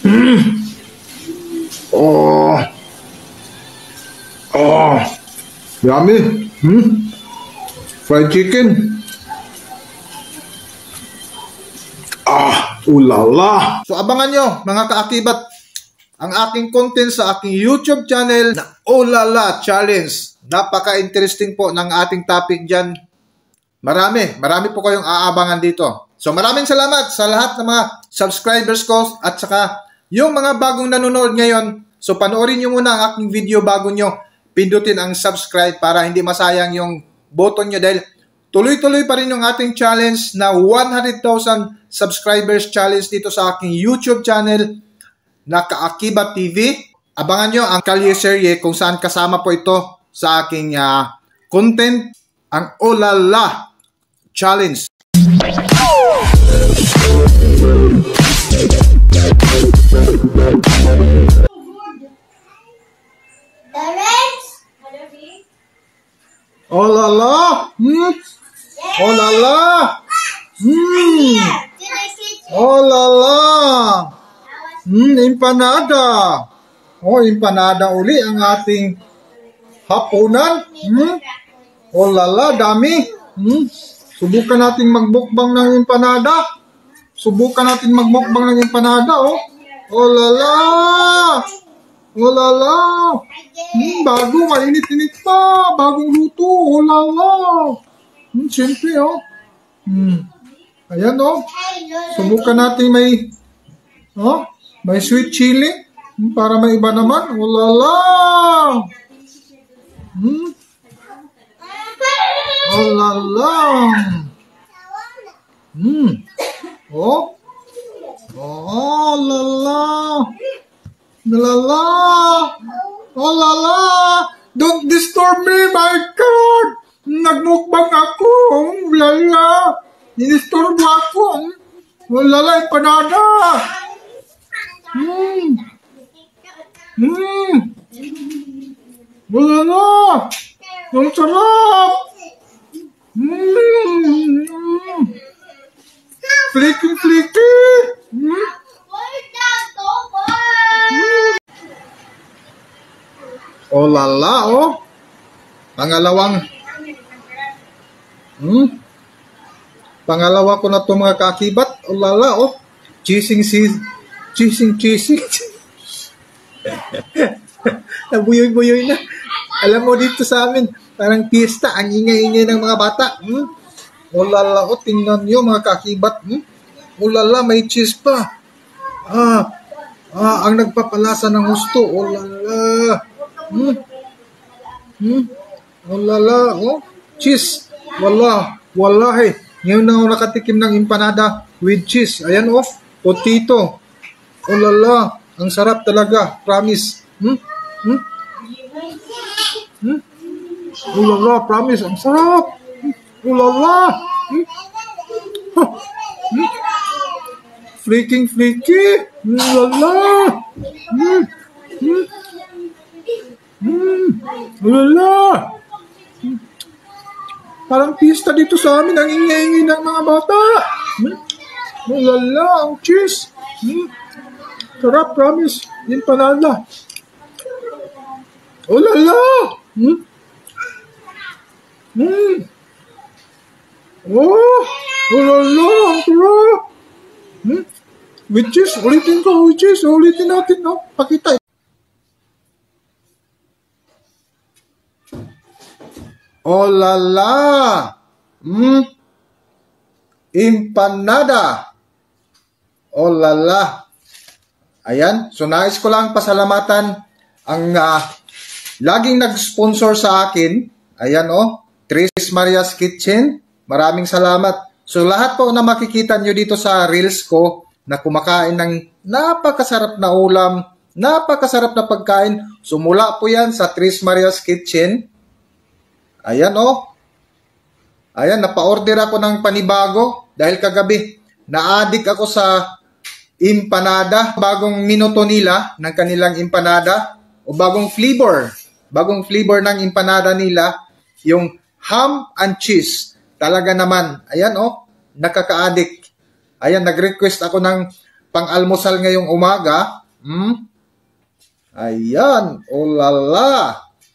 Oh. Oh. Yummy. Fried chicken. Ulala. So abangan nyo mga kaakibat ang aking content sa aking YouTube channel na Ulala Challenge. Napaka-interesting po ng ating topic dyan. Marami po kayong aabangan dito. So maraming salamat sa lahat ng mga subscribers ko at saka yung mga bagong nanonood ngayon. So panoorin nyo muna ang aking video bago nyo pindutin ang subscribe para hindi masayang yung button nyo dahil tuloy-tuloy pa rin yung ating challenge na 100,000 subscribers challenge dito sa aking YouTube channel na Kaakibat TV. Abangan nyo ang Kalye serye kung saan kasama po ito sa aking content, ang Ulala Challenge. Ulala! Ulala! Ulala! Empanada! Empanada uli ang ating hapunan. Ulala, dami. Subukan natin magbukbang ng empanada. Subukan natin magbukbang ng empanada, Ulala! Ulala! Bago, mainit-init pa. Bagong luto. Ulala! Siyempre, Ayan, Subukan natin may sweet chili. Para may iba naman. Ulala! Ulala! Ulala! Ulala! Ulala! Don't disturb me, my God! Nagmukbang ako! Ulala! Dinisturbo ako! Ulala, empanada! Ulala! Ang sarap! Flicky! Ulala, Pangalawa ko na ito mga kaakibat. Ulala, Cheesing. Nabuyoy-buyoy na. Alam mo dito sa amin, parang piyesta, ang ingay-ingay ng mga bata. Ulala, tingnan nyo mga kaakibat. Ulala, may cheese pa. Ang nagpapalasa ng gusto. Ulala. Ulala, cheese. Wallahi. Ngayon na ako nakatikim ng empanada with cheese. Ayan, potato. Ulala, ang sarap talaga. Promise. Ulala, promise. Ang sarap. Ulala. Flicky. Ulala. Ulala. Parang pista dito sa amin. Ang ingay-ingay ng mga bata. Ulala, ang cheese. Sarap, promise. Empanada. Ulala. Ulala, ang sarap. With cheese, ulitin ko, with cheese. Ulitin natin, Pakita. Ulala. Empanada. Ulala. Ayan. So, nais ko lang pasalamatan ang laging nag-sponsor sa akin. Ayan, Tres Marias Kitchen. Maraming salamat. So, lahat po na makikita nyo dito sa reels ko na kumakain ng napakasarap na ulam, napakasarap na pagkain. So, mula po yan sa Tres Marias Kitchen. Ayan, Ayan, napa-order ako ng panibago dahil kagabi na-addict ako sa empanada, bagong minuto nila ng kanilang empanada o bagong flavor ng empanada nila, yung ham and cheese. Talaga naman, ayan nakaka-addict. Ayan, nag-request ako ng pang-almusal ngayong umaga. Ayan. Oh lala.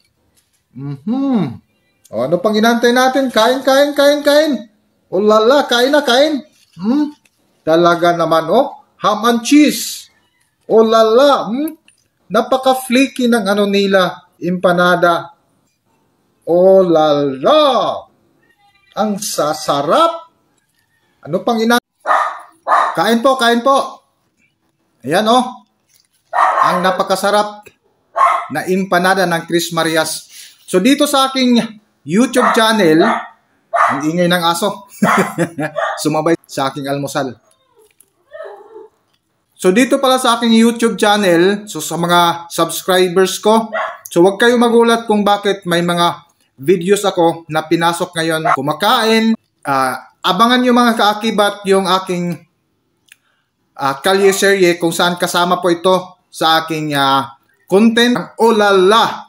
O, ano pang inantay natin? Kain. Oh lala, kain na, kain. Talaga naman, oh. Ham and cheese. Oh lala. Napaka-flaky ng ano nila. Empanada. Oh lala. Ang sasarap. Ano pang Kain po. Ayan, oh. Ang napakasarap na empanada ng Tres Marias. So, dito sa aking YouTube channel, ang ingay ng aso. Sumabay sa aking almusal. So, dito pala sa aking YouTube channel, so sa mga subscribers ko, so huwag kayo magulat kung bakit may mga videos ako na pinasok ngayon kumakain. Abangan nyo mga kaakibat yung aking kalye serye kung saan kasama po ito sa aking content. Ang Olala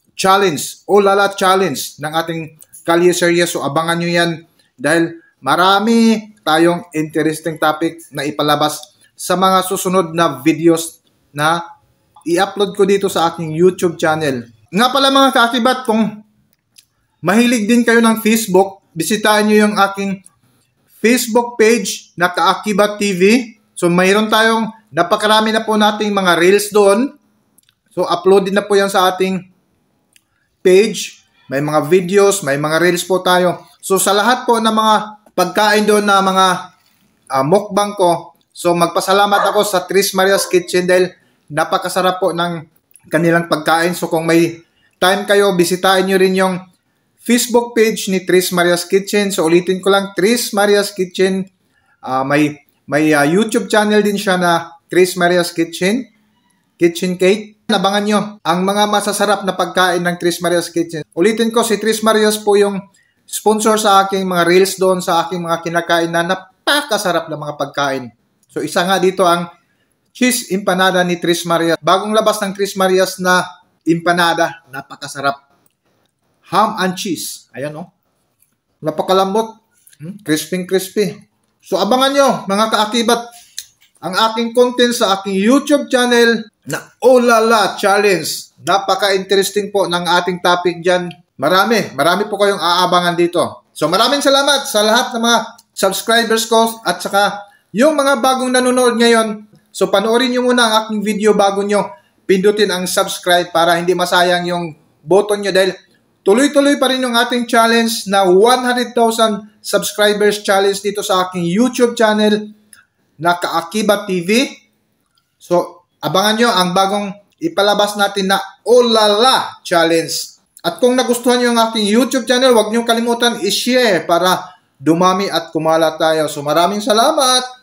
Challenge ng ating kalye serye. So abangan nyo yan dahil marami tayong interesting topic na ipalabas sa mga susunod na videos na i-upload ko dito sa aking YouTube channel. Nga pala mga kaakibat, kung mahilig din kayo ng Facebook, bisitahin nyo yung aking Facebook page na Kaakibat TV. So mayroon tayong napakarami na po nating mga reels doon. So uploaded na po yan sa ating page. May mga videos, may mga reels po tayo. So sa lahat po ng mga pagkain doon na mga mukbang ko, so magpasalamat ako sa Tres Marias Kitchen dahil napakasarap po ng kanilang pagkain. So kung may time kayo, bisitahin nyo rin yung Facebook page ni Tres Marias Kitchen. So ulitin ko lang, Tres Marias Kitchen. May YouTube channel din siya na Tres Marias Kitchen Cake. Abangan nyo ang mga masasarap na pagkain ng Tres Marias Kitchen. Ulitin ko, si Tres Marias po yung sponsor sa aking mga reels doon, sa aking mga kinakain na napakasarap na mga pagkain. So isa nga dito ang cheese empanada ni Tres Marias. Bagong labas ng Tres Marias na empanada, napakasarap. Ham and cheese. Ayan, oh. Napakalambot. Crispy. So, abangan nyo, mga kaakibat, ang aking content sa aking YouTube channel na Olala Challenge. Napaka-interesting po ng ating topic dyan. Marami po kayong aabangan dito. So, maraming salamat sa lahat ng mga subscribers ko at saka yung mga bagong nanonood ngayon. So, panoorin nyo muna ang aking video bago nyo pindutin ang subscribe para hindi masayang yung button nyo dahil tuloy-tuloy pa rin yung ating challenge na 100,000 subscribers challenge dito sa aking YouTube channel na Kaakibat TV. So, abangan nyo ang bagong ipalabas natin na Olala Challenge. At kung nagustuhan nyo ang aking YouTube channel, huwag nyo kalimutan i-share para dumami at kumala tayo. So, maraming salamat!